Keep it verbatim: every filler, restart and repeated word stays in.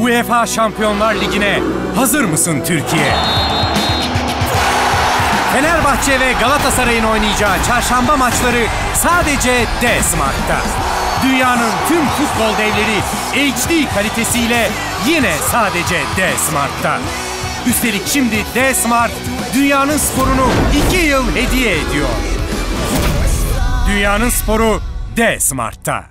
UEFA Şampiyonlar Ligi'ne hazır mısın Türkiye? Fenerbahçe ve Galatasaray'ın oynayacağı çarşamba maçları sadece D-Smart'ta. Dünyanın tüm futbol devleri H D kalitesiyle yine sadece D-Smart'ta. Üstelik şimdi D-Smart dünyanın sporunu iki yıl hediye ediyor. Dünyanın sporu D-Smart'ta.